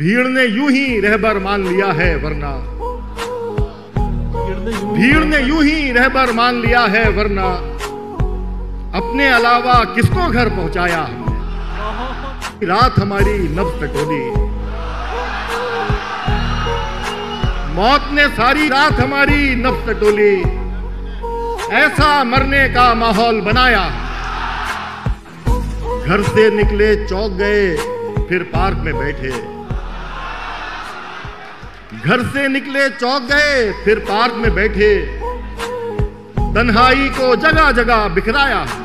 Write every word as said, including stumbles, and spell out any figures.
भीड़ ने यूं ही रहबर मान लिया है वरना भीड़ ने यूं ही रहबर मान लिया है वरना अपने अलावा किसको घर पहुंचाया हमने। रात हमारी नब्ज टटोली, मौत ने सारी रात हमारी नब्ज टटोली, ऐसा मरने का माहौल बनाया। घर से निकले चौक गए फिर पार्क में बैठे, घर से निकले चौक गए फिर पार्क में बैठे, तन्हाई को जगह जगह बिखराया।